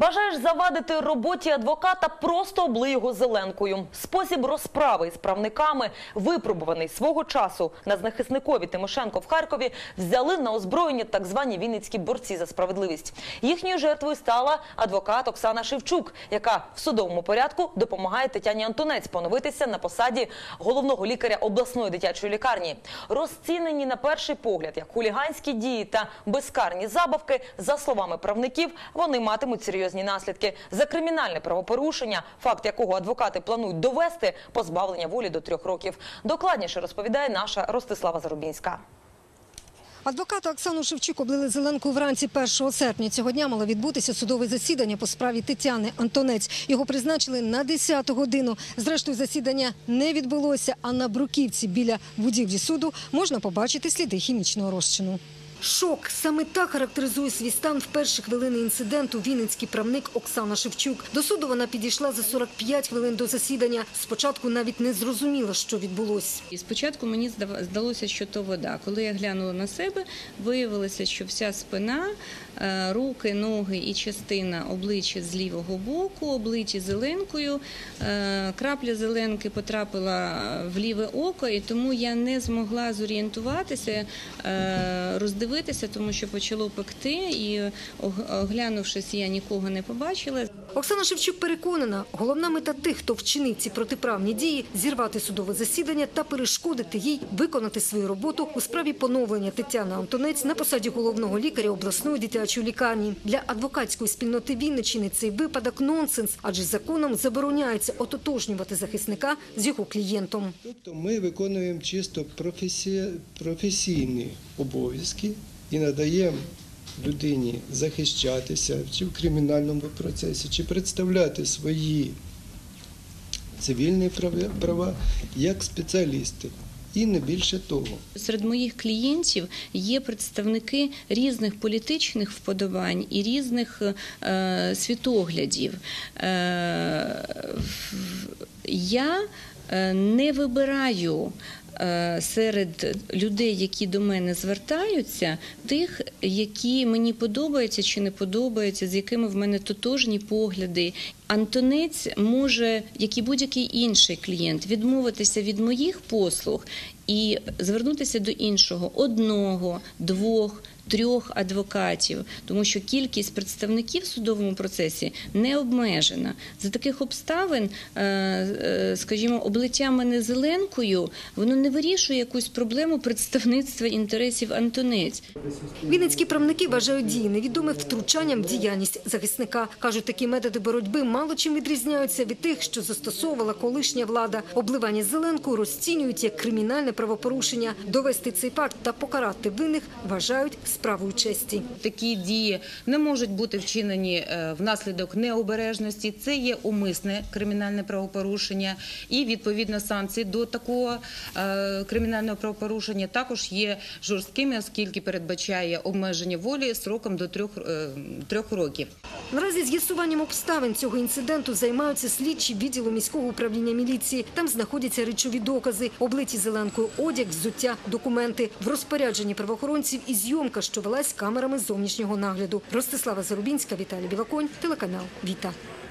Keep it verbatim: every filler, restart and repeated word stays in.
Бажаєш завадити роботі адвоката – просто облий його зеленкою. Спосіб розправи із правниками, випробуваний свого часу на захисникові Тимошенко в Харкові, взяли на озброєння так звані вінницькі борці за справедливість. Їхньою жертвою стала адвокат Оксана Шевчук, яка в судовому порядку допомагає Тетяні Антонець поновитися на посаді головного лікаря обласної дитячої лікарні. Розцінені на перший погляд як хуліганські дії та безкарні забавки, за словами правників, вони матимуть серйозні наслідки. За кримінальне правопорушення, факт якого адвокати планують довести, позбавлення волі до трьох років. Докладніше розповідає наша Ростислава Зарубінська. Адвоката Оксану Шевчук облили зеленкою вранці першого серпня. Цього дня мало відбутися судове засідання по справі Тетяни Антонець. Його призначили на десяту годину. Зрештою, засідання не відбулося, а на бруківці біля будівлі суду можна побачити сліди хімічного розчину. Шок. Саме так характеризує свій стан в перші хвилини інциденту вінницький правник Оксана Шевчук. До суду вона підійшла за сорок п'ять хвилин до засідання. Спочатку навіть не зрозуміла, що відбулося. Спочатку мені здалося, що то вода. Коли я глянула на себе, виявилося, що вся спина, руки, ноги і частина обличчя з лівого боку облиті зеленкою. Крапля зеленки потрапила в ліве око, і тому я не змогла зорієнтуватися, роздивитися, тому що почало пекти, і оглянувшись, я нікого не побачила. Оксана Шевчук переконана, головна мета тих, хто вчинив ці протиправні дії – зірвати судове засідання та перешкодити їй виконати свою роботу у справі поновлення Тетяни Антонець на посаді головного лікаря обласної дитячої лікарні. Для адвокатської спільноти Вінниччини цей випадок – нонсенс, адже законом забороняється ототожнювати захисника з його клієнтом. Тобто ми виконуємо чисто професі... професійні обов'язки і надаємо людині захищатися чи в кримінальному процесі, чи представляти свої цивільні права як спеціалісти. І не більше того. Серед моїх клієнтів є представники різних політичних вподобань і різних е, світоглядів. Е, я не вибираю серед людей, які до мене звертаються, тих, які мені подобаються чи не подобаються, з якими в мене тотожні погляди. Антонець може, як і будь-який інший клієнт, відмовитися від моїх послуг і звернутися до іншого, одного, двох, трьох адвокатів, тому що кількість представників в судовому процесі не обмежена. За таких обставин, скажімо, облиття мене зеленкою, воно не вирішує якусь проблему представництва інтересів Антонець. Вінницькі правники вважають дії невідомих втручанням в діяльність захисника. Кажуть, такі методи боротьби мало чим відрізняються від тих, що застосовувала колишня влада. Обливання зеленкою розцінюють як кримінальне правопорушення. Довести цей факт та покарати винних вважають справою честі. Такі дії не можуть бути вчинені внаслідок необережності. Це є умисне кримінальне правопорушення. І, відповідно, санкції до такого кримінального правопорушення також є жорсткими, оскільки передбачає обмеження волі строком до трьох, трьох років. Наразі з'ясуванням обставин цього інциденту займаються слідчі відділу міського управління міліції. Там знаходяться речові докази, облиті зеленкою одяг, взуття, документи. В розпорядженні правоохоронців і зйомка, що велась камерами зовнішнього нагляду. Ростислава Зарубінська, Віталій Білоконь, телеканал «Віта».